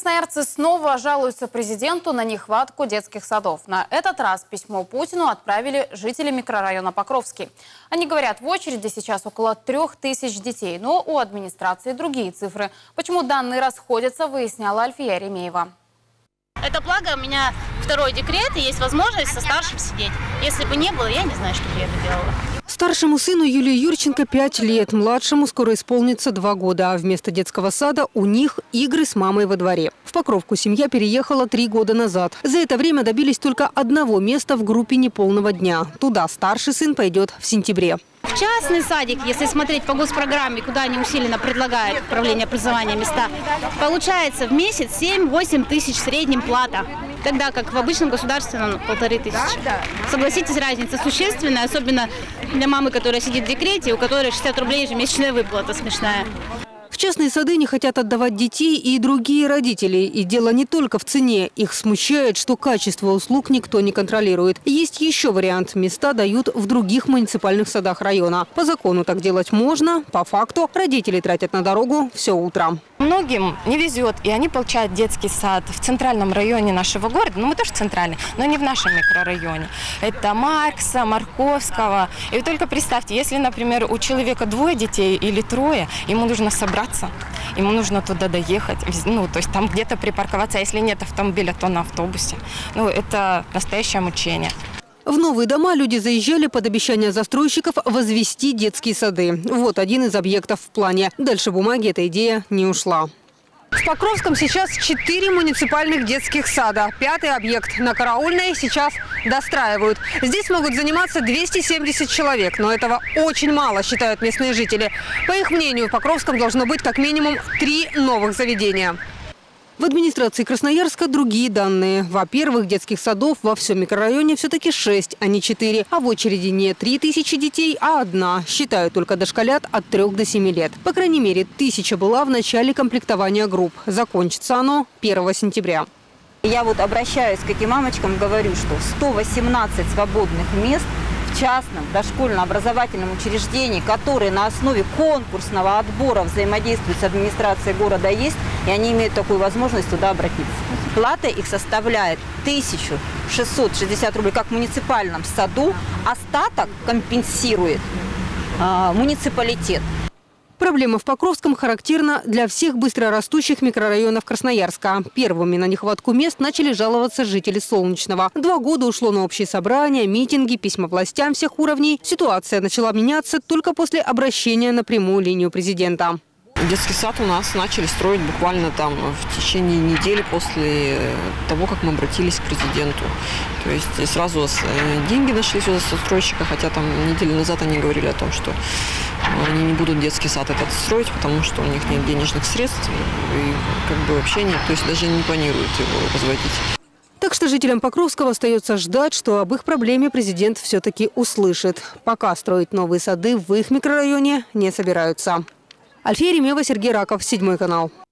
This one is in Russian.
Красноярцы снова жалуются президенту на нехватку детских садов. На этот раз письмо Путину отправили жители микрорайона Покровский. Они говорят, в очереди сейчас около 3000 детей, но у администрации другие цифры. Почему данные расходятся, выясняла Альфия Ремеева. Это благо, у меня второй декрет, и есть возможность со старшим сидеть. Если бы не было, я не знаю, что бы я бы делала. Старшему сыну Юлии Юрченко 5 лет, младшему скоро исполнится 2 года. А вместо детского сада у них игры с мамой во дворе. В Покровку семья переехала 3 года назад. За это время добились только одного места в группе неполного дня. Туда старший сын пойдет в сентябре. В частный садик, если смотреть по госпрограмме, куда они усиленно предлагают управление образования места, получается в месяц 7-8 тысяч в среднем плата. Тогда как в обычном государственном 1500. Согласитесь, разница существенная, особенно для мамы, которая сидит в декрете, у которой 60 рублей ежемесячная выплата смешная. В частные сады не хотят отдавать детей и другие родители. И дело не только в цене. Их смущает, что качество услуг никто не контролирует. Есть еще вариант. Места дают в других муниципальных садах района. По закону так делать можно. По факту родители тратят на дорогу все утро. Многим не везет, и они получают детский сад в центральном районе нашего города. Ну, мы тоже центральный, но не в нашем микрорайоне. Это Маркса, Марковского. И вы только представьте, если, например, у человека 2 детей или 3, ему нужно собраться, ему нужно туда доехать, ну, то есть там где-то припарковаться, а если нет автомобиля, то на автобусе. Ну, это настоящее мучение. В новые дома люди заезжали под обещание застройщиков возвести детские сады. Вот один из объектов в плане. Дальше бумаги эта идея не ушла. В Покровском сейчас 4 муниципальных детских сада. 5-й объект на Караульной сейчас достраивают. Здесь могут заниматься 270 человек. Но этого очень мало, считают местные жители. По их мнению, в Покровском должно быть как минимум 3 новых заведения. В администрации Красноярска другие данные. Во-первых, детских садов во всем микрорайоне все-таки 6, а не 4. А в очереди не 3000 детей, а 1. Считают только дошколят от 3 до 7 лет. По крайней мере, 1000 была в начале комплектования групп. Закончится оно 1 сентября. Я вот обращаюсь к этим мамочкам, говорю, что 118 свободных мест в частном дошкольно-образовательном учреждении, которые на основе конкурсного отбора взаимодействуют с администрацией города, есть, и они имеют такую возможность туда обратиться. Плата их составляет 1660 рублей, как в муниципальном саду. Остаток компенсирует муниципалитет. Проблема в Покровском характерна для всех быстрорастущих микрорайонов Красноярска. Первыми на нехватку мест начали жаловаться жители Солнечного. 2 года ушло на общие собрания, митинги, письма властям всех уровней. Ситуация начала меняться только после обращения на прямую линию президента. Детский сад у нас начали строить буквально там в течение недели после того, как мы обратились к президенту. То есть сразу деньги нашлись у застройщика, хотя там неделю назад они говорили о том, что они не будут детский сад этот строить, потому что у них нет денежных средств и как бы вообще нет, то есть даже не планируют его возводить. Так что жителям Покровского остается ждать, что об их проблеме президент все-таки услышит. Пока строить новые сады в их микрорайоне не собираются. Альфия Ремеева, Сергей Раков, 7 канал.